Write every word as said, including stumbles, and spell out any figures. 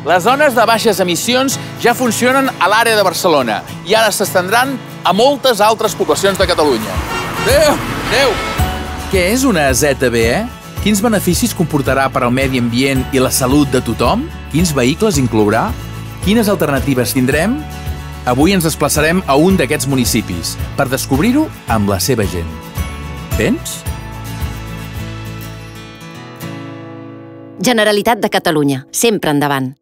Les zones de baixes emissions ja funcionen a l'àrea de Barcelona i ara s'estendran a moltes altres poblacions de Catalunya. Adéu! Adéu! Què és una Z B E? Quins beneficis comportarà per al medi ambient i la salut de tothom? Quins vehicles inclourà? Quines alternatives tindrem? Avui ens desplaçarem a un d'aquests municipis per descobrir-ho amb la seva gent. Vens? Generalitat de Catalunya. Sempre endavant.